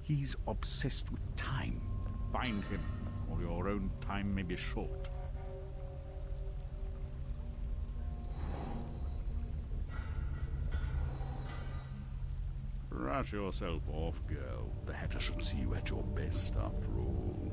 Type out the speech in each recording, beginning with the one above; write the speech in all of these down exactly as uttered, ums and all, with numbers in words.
He's obsessed with time. Find him, or your own time may be short. Brush yourself off, girl. The Hatter shall see you at your best, after all.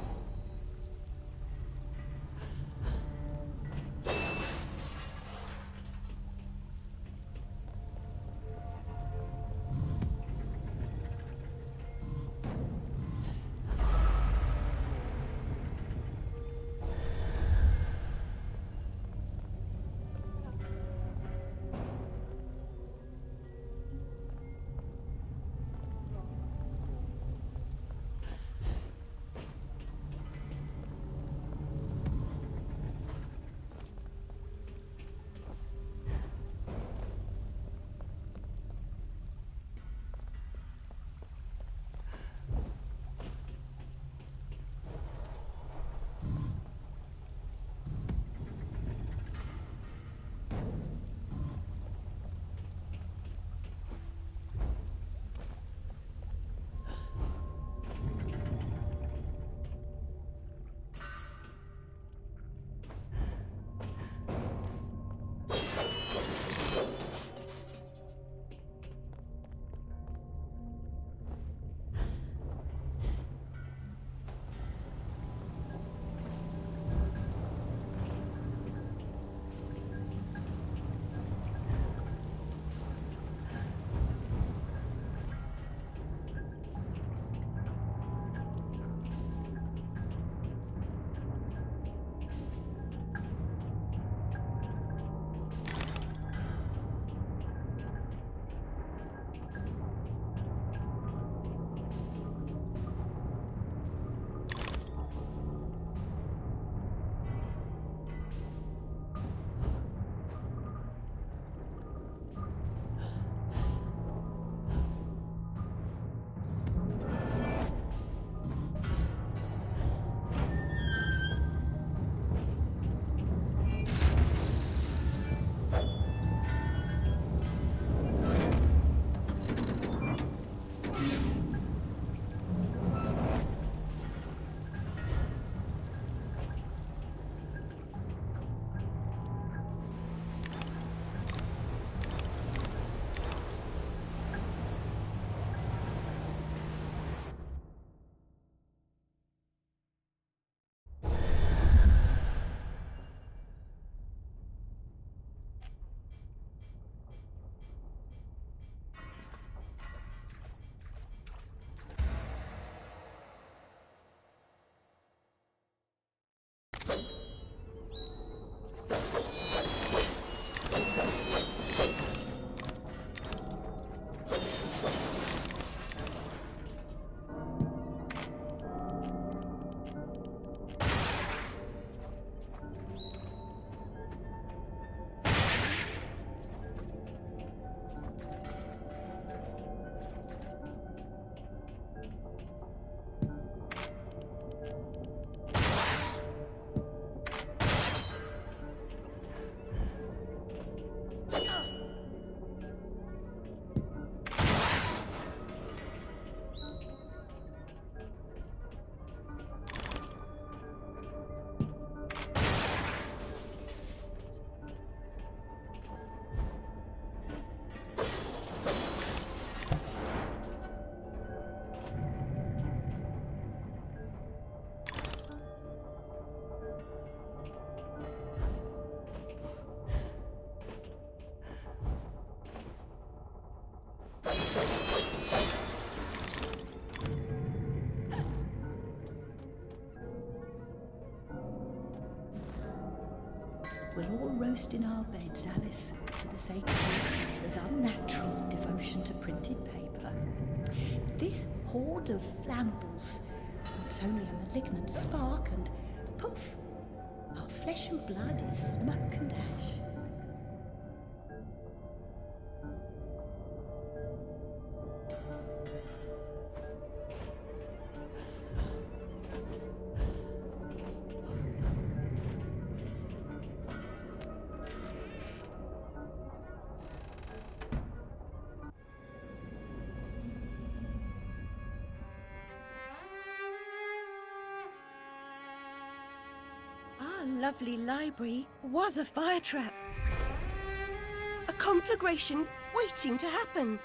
We'll all roast in our beds, Alice, for the sake of your father's unnatural devotion to printed paper. This horde of flammables wants only a malignant spark, and poof, our flesh and blood is smoke and ash. lovely library was a fire trap. A conflagration waiting to happen.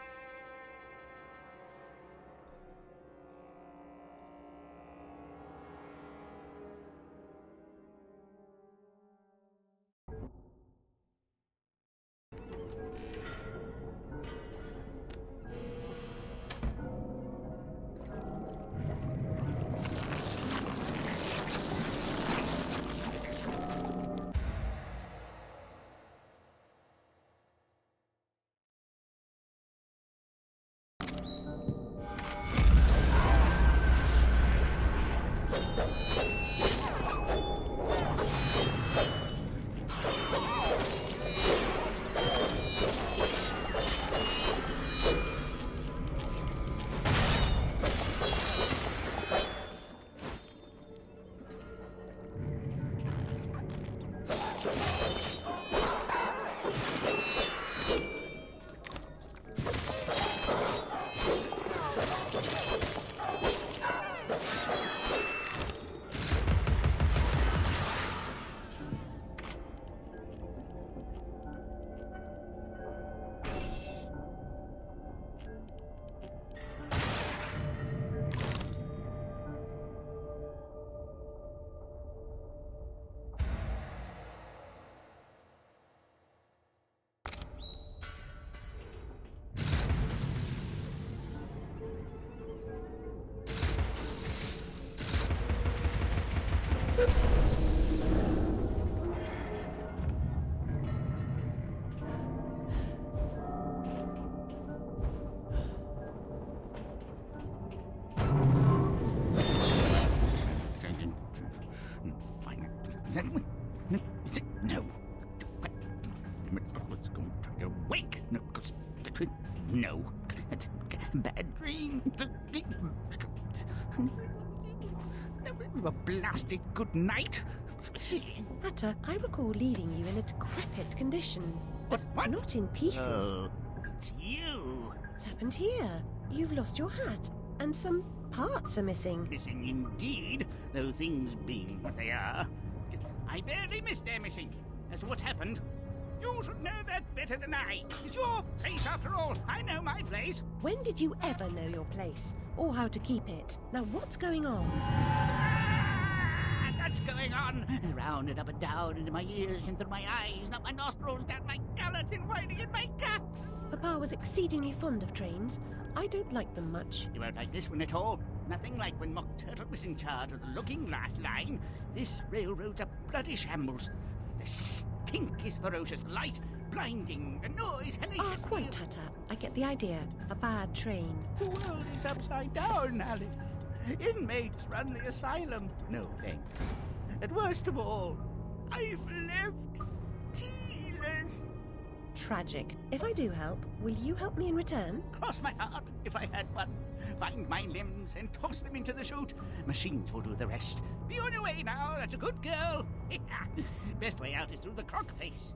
Is it? No. Let's go and try to wake. No. No. Bad dream. A blasted good night. Hatter, I recall leaving you in a decrepit condition, but What? not in pieces. Oh, it's you. What's happened here? You've lost your hat, and some parts are missing. Missing indeed, though things being what they are. I barely missed their missing. As to what happened, you should know that better than I. It's your place after all. I know my place. When did you ever know your place, or how to keep it? Now what's going on? Ah, that's going on. And round and up and down, into my ears, and through my eyes, and up my nostrils, down my gullet, and winding in my gut. Papa was exceedingly fond of trains. I don't like them much. You won't like this one at all. Nothing like when Mock Turtle was in charge of the Looking Glass line. This railroad's a bloody shambles. The stink is ferocious, the light blinding, the noise Ah, hellacious. quite, Hatter. I get the idea. A bad train. The world is upside down, Alice. Inmates run the asylum. No thanks. And worst of all, I'm left tealess. Tragic. If I do help, will you help me in return? Cross my heart, if I had one. Find my limbs and toss them into the chute. Machines will do the rest. Be on your way now, that's a good girl. Best way out is through the croc face.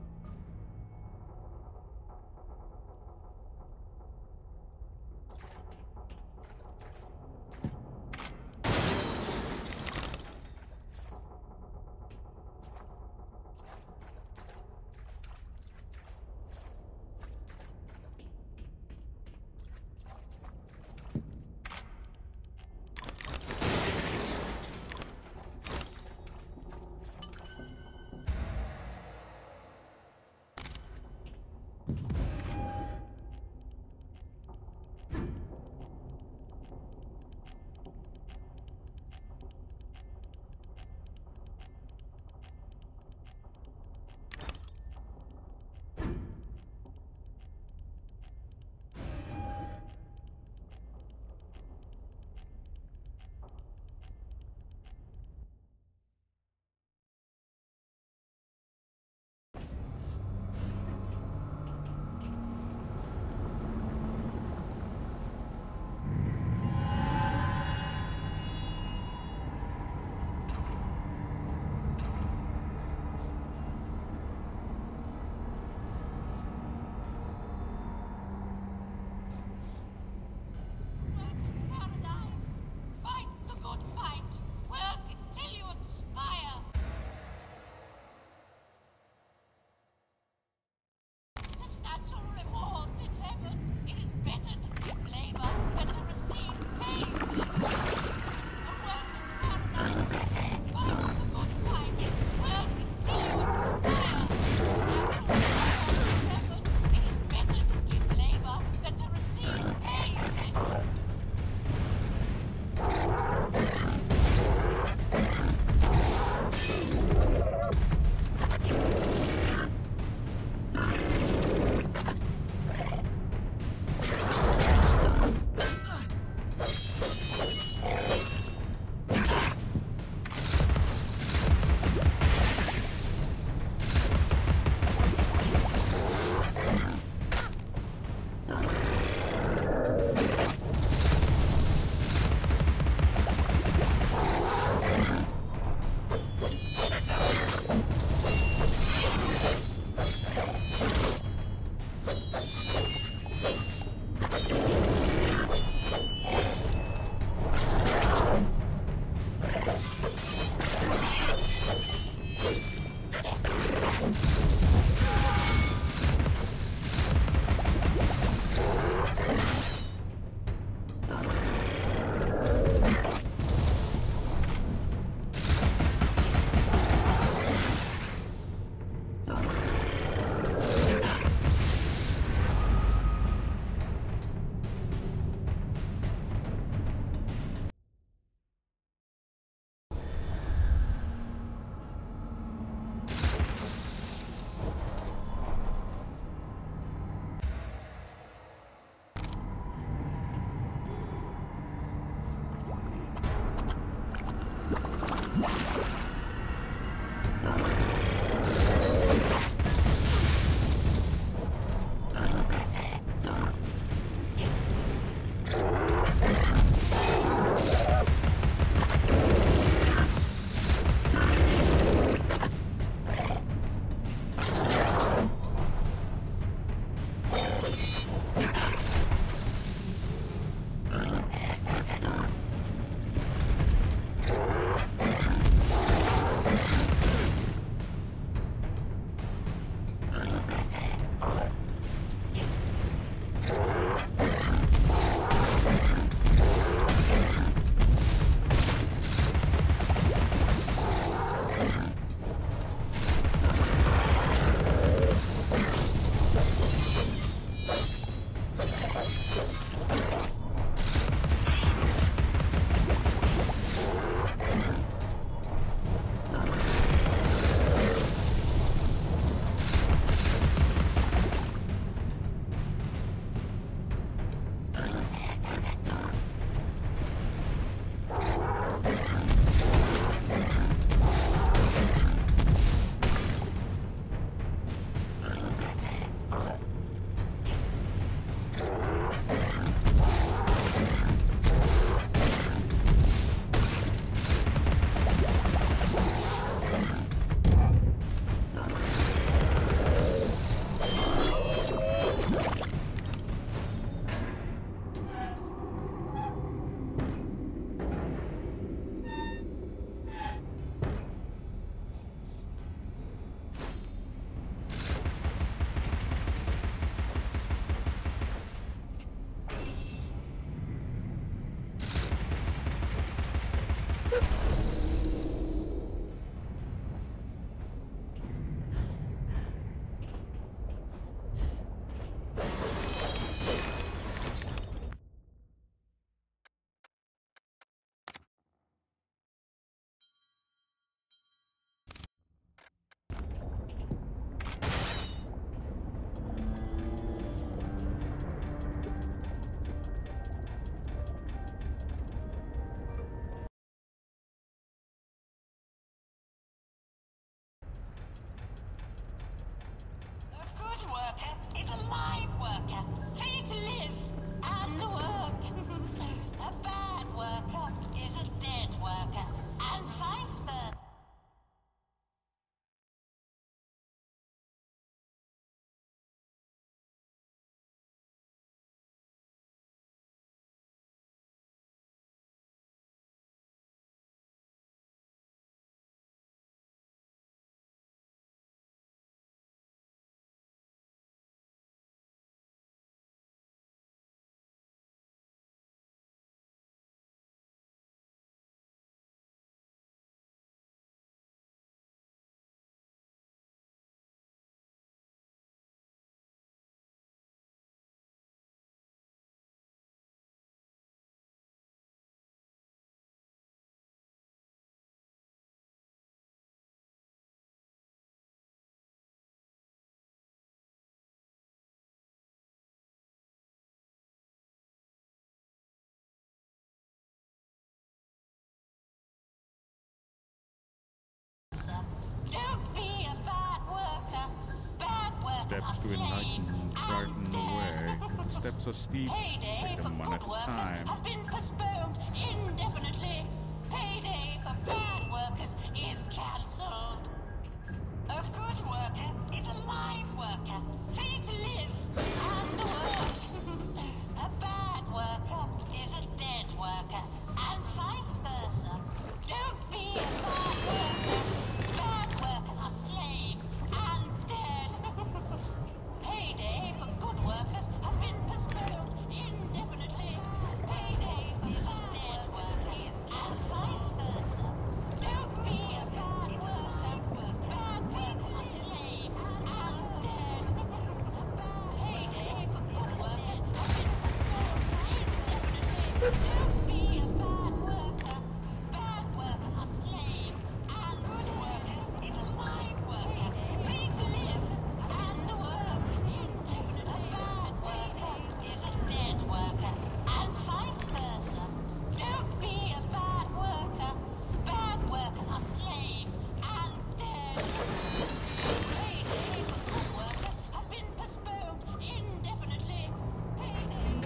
versa. Don't be a bad worker. Bad workers are Steps to slaves enlighten, brighten and the dead. way. The steps are steep. Payday Take for them one good at a workers time. has been postponed indefinitely. Payday for bad workers is cancelled. A good worker is a live worker, free to live and work. A bad worker is a dead worker, and vice versa. Don't be a bad worker. Bad workers are slaves and dead. Payday for good workers has been postponed indefinitely. Payday is a dead worker, and vice versa. Don't be a bad worker. Bad workers are slaves and dead. Payday for good workers has been postponed indefinitely. Don't be a bad worker. Bad workers are slaves and good worker is a live worker, free to live and work indefinitely. A bad worker is a dead worker, and vice versa. Don't be a bad worker. Bad workers are slaves and dead. Payday for good workers has been postponed indefinitely. Payday.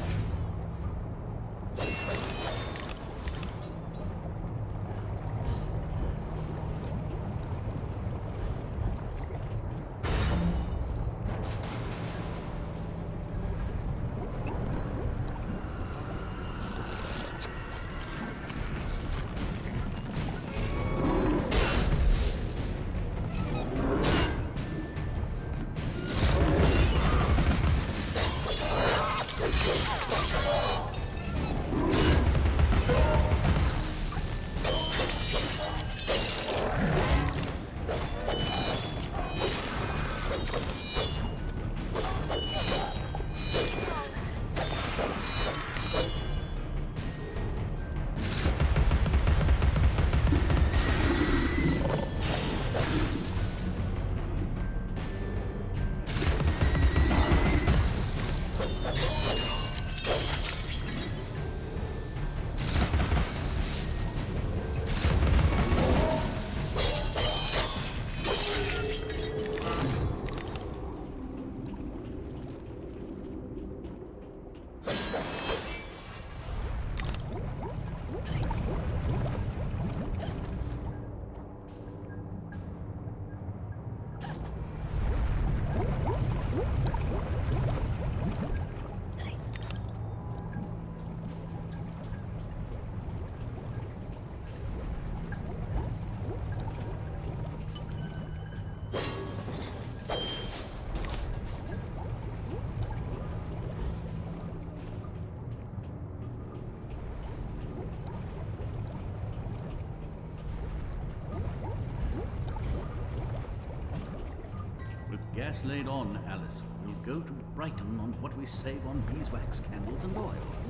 With gas laid on, Alice, we'll go to Brighton on what we save on beeswax, candles, and oil.